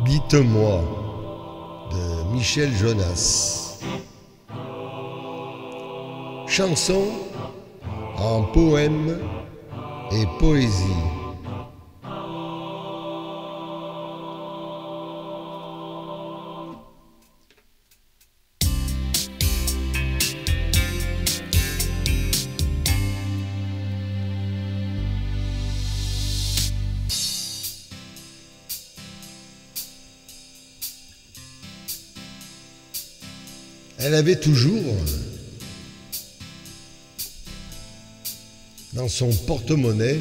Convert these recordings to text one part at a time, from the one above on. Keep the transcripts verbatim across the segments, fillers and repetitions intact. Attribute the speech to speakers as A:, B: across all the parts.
A: Dites-moi de Michel Jonas. Chanson en poème et poésie. Elle avait toujours dans son porte-monnaie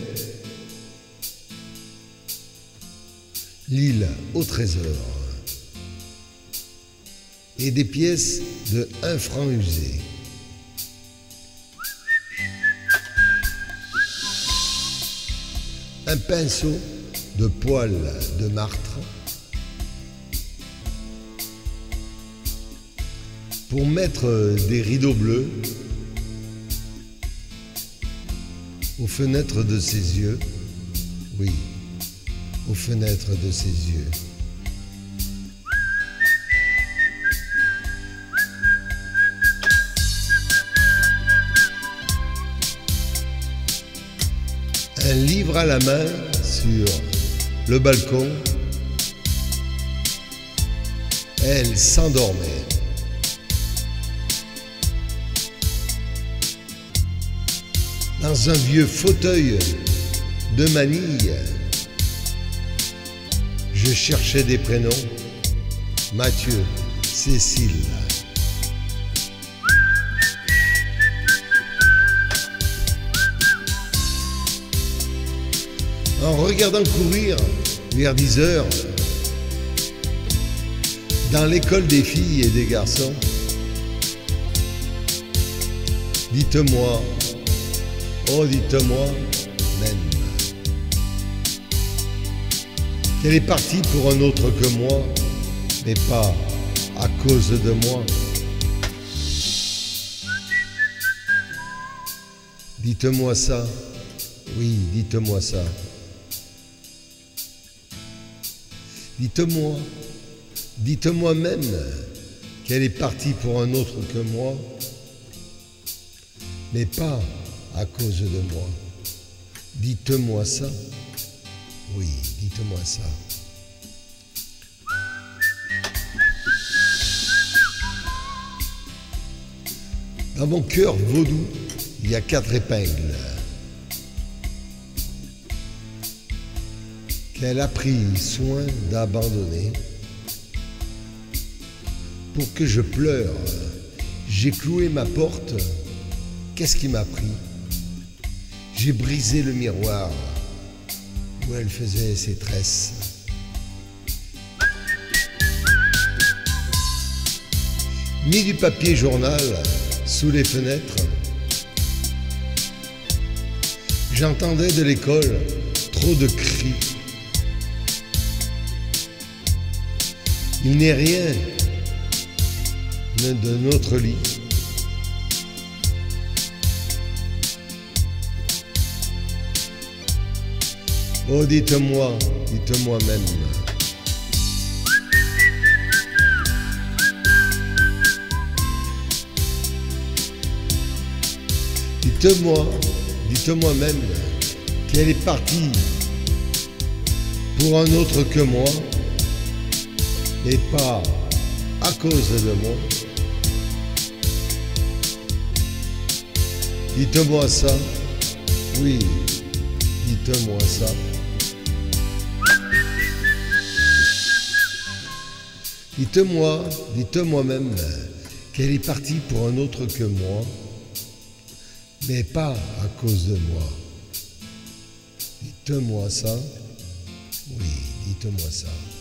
A: l'île au trésor et des pièces de un franc usé. Un pinceau de poil de martre pour mettre des rideaux bleus aux fenêtres de ses yeux, oui, aux fenêtres de ses yeux. Un livre à la main sur le balcon, elle s'endormait. Dans un vieux fauteuil de manille, je cherchais des prénoms, Mathieu, Cécile. En regardant courir vers dix heures, dans l'école des filles et des garçons, dites-moi, oh, dites-moi même qu'elle est partie pour un autre que moi, mais pas à cause de moi. Dites-moi ça, oui, dites-moi ça. Dites-moi, dites-moi même qu'elle est partie pour un autre que moi, mais pas à cause de moi. Dites-moi ça. Oui, dites-moi ça. Dans mon cœur vaudou, il y a quatre épingles qu'elle a pris soin d'abandonner. Pour que je pleure, j'ai cloué ma porte. Qu'est-ce qui m'a pris? J'ai brisé le miroir où elle faisait ses tresses. Mis du papier journal sous les fenêtres. J'entendais de l'école trop de cris. Il n'est rien de notre lit. Oh, dites-moi, dites-moi même. Dites-moi, dites-moi même qu'elle est partie pour un autre que moi, et pas à cause de moi. Dites-moi ça, oui, dites-moi ça. Dites-moi, dites-moi même qu'elle est partie pour un autre que moi, mais pas à cause de moi. Dites-moi ça, oui, dites-moi ça.